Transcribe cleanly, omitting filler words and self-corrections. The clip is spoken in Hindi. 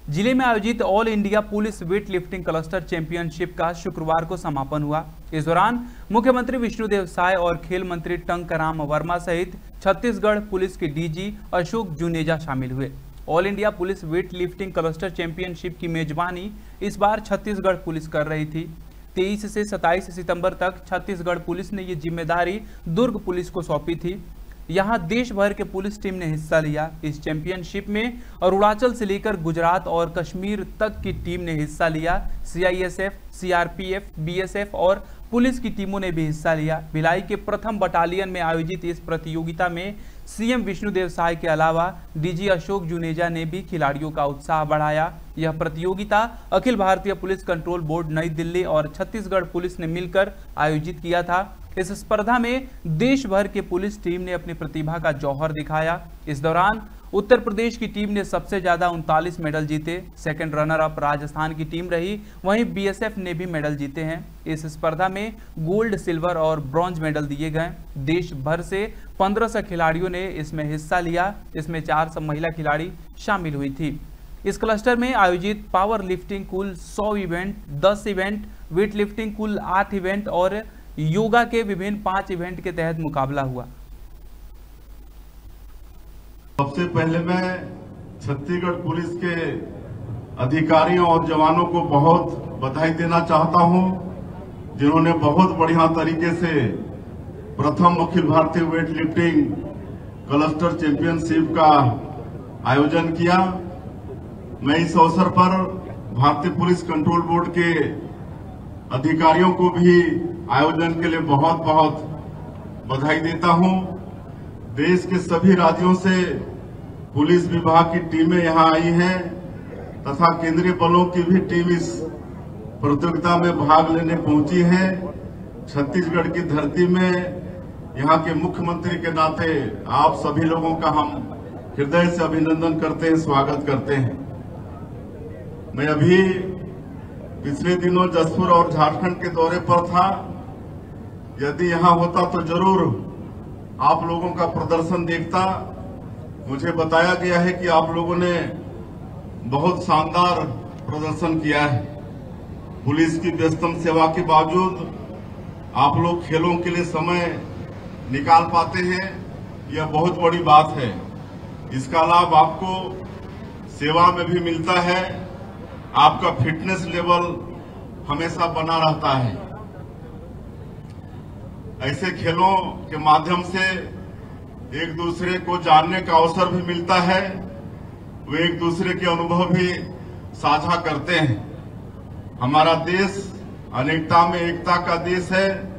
जिले में आयोजित all India police weight lifting cluster championship का शुक्रवार को समापन हुआ। इस दौरान मुख्यमंत्री विष्णुदेव साय और खेल मंत्री टंकराम वर्मा सहित छत्तीसगढ़ पुलिस के डीजी अशोक जुनेजा शामिल हुए। All India police weight lifting cluster championship की मेजबानी इस बार छत्तीसगढ़ पुलिस कर रही थी। 23 से 27 सितंबर तक छत्तीसगढ़ पुलिस ने ये जिम्मेदारी दुर्ग पुलिस को सौंपी थी। यहां देश भर के पुलिस टीम ने हिस्सा लिया। इस चैंपियनशिप में अरुणाचल से लेकर गुजरात और कश्मीर तक की टीम ने हिस्सा लिया। सीआईएसएफ, सीआरपीएफ, बीएसएफ और पुलिस की टीमों ने भी हिस्सा लिया। भिलाई के प्रथम बटालियन में आयोजित इस प्रतियोगिता में सीएम विष्णुदेव साय के अलावा डीजी अशोक जुनेजा ने भी खिलाड़ियों का उत्साह बढ़ाया। यह प्रतियोगिता Akhil Bharatiya police control board नई दिल्ली और छत्तीसगढ़ पुलिस ने मिलकर आयोजित किया था। इस स्पर्धा में देश भर के पुलिस टीम ने अपनी प्रतिभा का जौहर दिखाया। इस दौरान उत्तर प्रदेश की टीम ने सबसे ज्यादा 39 मेडल जीते। सेकंड रनर अप राजस्थान की टीम रही। वहीं बीएसएफ ने भी मेडल जीते हैं। इस स्पर्धा में गोल्ड, सिल्वर और ब्रॉन्ज मेडल दिए गए। देश भर से 1500 खिलाड़ियों ने इसमें हिस्सा लिया। इसमें 400 महिला खिलाड़ी शामिल हुई थी। इस क्लस्टर में आयोजित पावर लिफ्टिंग कुल 100 इवेंट, 10 इवेंट, वेट लिफ्टिंग कुल 8 इवेंट और योगा के विभिन्न 5 इवेंट के तहत मुकाबला हुआ। सबसे पहले मैं छत्तीसगढ़ पुलिस के अधिकारियों और जवानों को बहुत बधाई देना चाहता हूं, जिन्होंने बहुत बढ़िया तरीके से प्रथम Akhil Bharatiya wait lifting cluster championship का आयोजन किया। मैं इस अवसर पर भारतीय पुलिस कंट्रोल बोर्ड के अधिकारियों को भी आयोजन के लिए बहुत बहुत बधाई देता हूं। देश के सभी राज्यों से पुलिस विभाग की टीमें यहां आई हैं तथा केंद्रीय बलों की भी टीम इस प्रतियोगिता में भाग लेने पहुंची है। छत्तीसगढ़ की धरती में यहां के मुख्यमंत्री के नाते आप सभी लोगों का हम हृदय से अभिनंदन करते हैं, स्वागत करते हैं। मैं अभी पिछले दिनों जसपुर और झारखंड के दौरे पर था। यदि यहां होता तो जरूर आप लोगों का प्रदर्शन देखता। मुझे बताया गया है कि आप लोगों ने बहुत शानदार प्रदर्शन किया है। पुलिस की व्यस्तम सेवा के बावजूद आप लोग खेलों के लिए समय निकाल पाते हैं, यह बहुत बड़ी बात है। इसका लाभ आपको सेवा में भी मिलता है। आपका फिटनेस लेवल हमेशा बना रहता है। ऐसे खेलों के माध्यम से एक दूसरे को जानने का अवसर भी मिलता है। वे एक दूसरे के अनुभव भी साझा करते हैं। हमारा देश अनेकता में एकता का देश है।